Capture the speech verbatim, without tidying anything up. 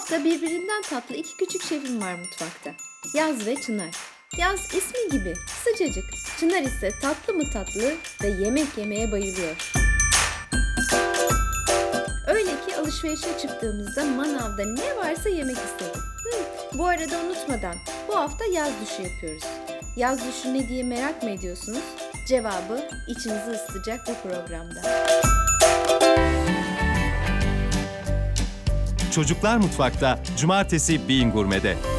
hafta birbirinden tatlı iki küçük şefim var mutfakta. Yaz ve Çınar. Yaz ismi gibi sıcacık. Çınar ise tatlı mı tatlı ve yemek yemeye bayılıyor. Öyle ki alışverişe çıktığımızda manavda ne varsa yemek istedim. Hı, bu arada unutmadan bu hafta yaz düşü yapıyoruz. Yaz düşü ne diye merak mı ediyorsunuz? Cevabı içinizi ısıtacak bu programda. Çocuklar Mutfak'ta Cumartesi Bean Gurme'de.